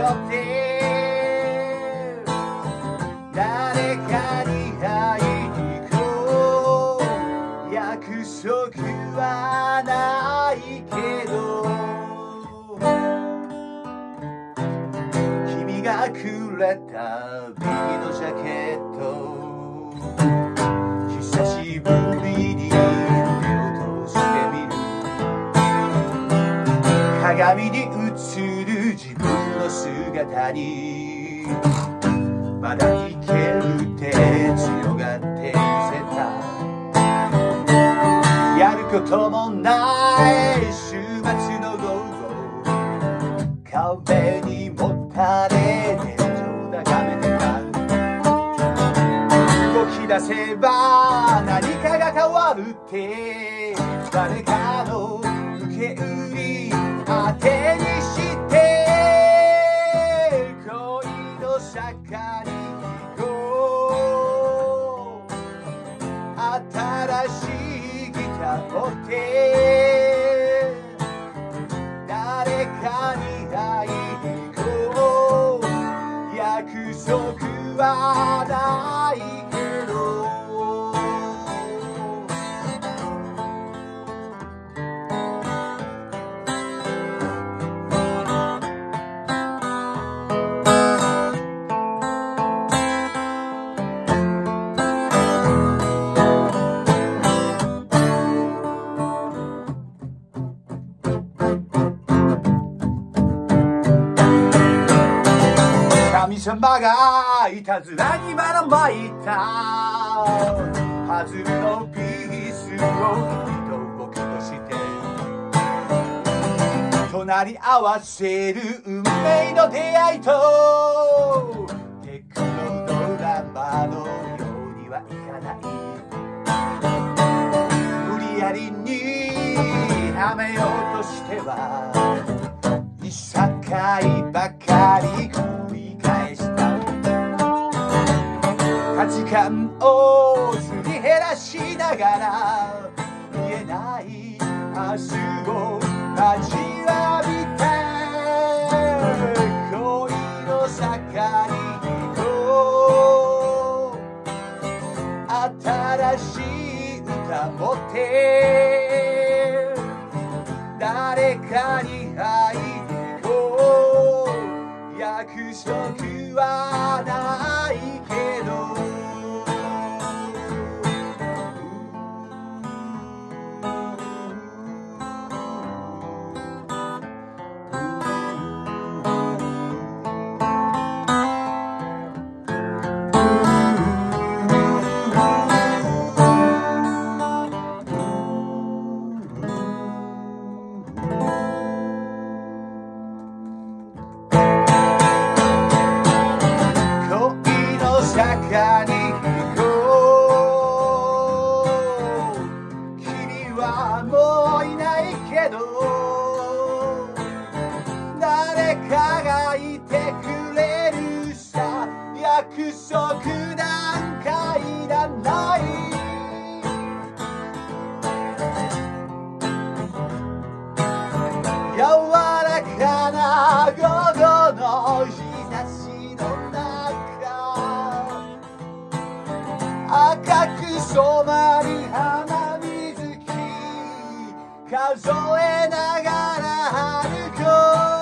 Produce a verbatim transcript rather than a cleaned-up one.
って誰かに会いに行こう。約束はないけど君がくれたビギのジャケット、久しぶりに腕を通してみる。鏡に映る自分の姿にまだいけるって強がってみせた。やることもない週末の午後、壁にもたれ天井眺めてた。動き出せば何かが変わるって、誰かの受け売りあてにして、恋の坂に行こう。新しいギター持って誰かに会いに行こう。約束はないけど神様がイタズラにばら撒いたパズルのピースをキミとボクとして、隣り合わせる運命の出会いと、結構のドラマのようにはいかない。無理やりにはめようとしてはいさかいばかり繰り返した。価値観をすり減らしながら、見えない明日を待ちわびた。恋の坂に行こう。新しい歌持って誰かに会いに行こう。約束はないけど坂に行こう。君はもういないけど誰かがいてくれるさ。約束なんかいらない。柔らかな午後の日差しの赤く染まるハナミズキ、数えながら歩こう。